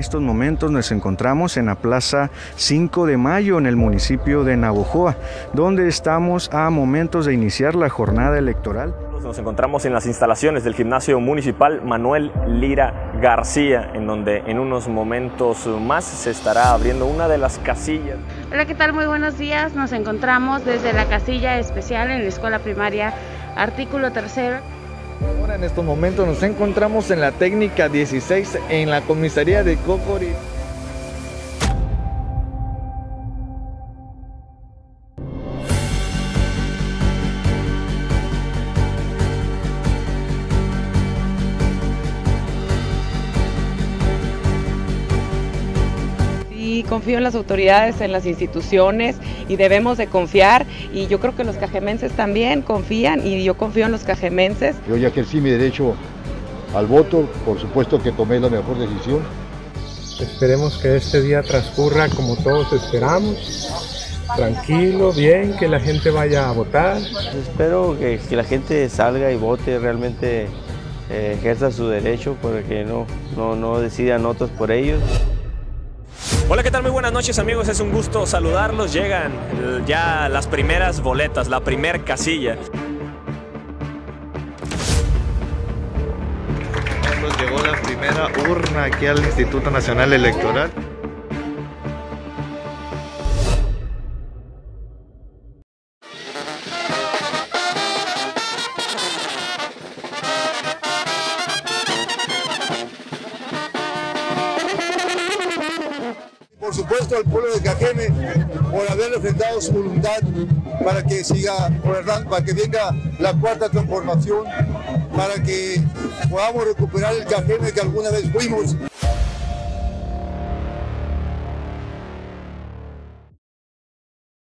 estos momentos nos encontramos en la Plaza 5 de Mayo en el municipio de Navojoa, donde estamos a momentos de iniciar la jornada electoral. Nos encontramos en las instalaciones del Gimnasio Municipal Manuel Lira García, en donde en unos momentos más se estará abriendo una de las casillas. Hola, ¿qué tal? Muy buenos días. Nos encontramos desde la casilla especial en la escuela primaria Artículo 3. Ahora en estos momentos nos encontramos en la técnica 16 en la comisaría de Cocori. Y confío en las autoridades, en las instituciones, y debemos de confiar, y yo creo que los cajemenses también confían, y yo confío en los cajemenses. Yo ya ejercí mi derecho al voto, por supuesto que tomé la mejor decisión. Esperemos que este día transcurra como todos esperamos, tranquilo, bien, que la gente vaya a votar. Espero que la gente salga y vote, realmente ejerza su derecho, porque no decidan otros por ellos. Hola, ¿qué tal? Muy buenas noches, amigos, es un gusto saludarlos. Llegan ya las primeras boletas, la primer casilla. Nos llegó la primera urna aquí al Instituto Nacional Electoral. Por supuesto al pueblo de Cajeme por haber refrendado su voluntad para que siga gobernando, para que venga la cuarta transformación, para que podamos recuperar el Cajeme que alguna vez fuimos.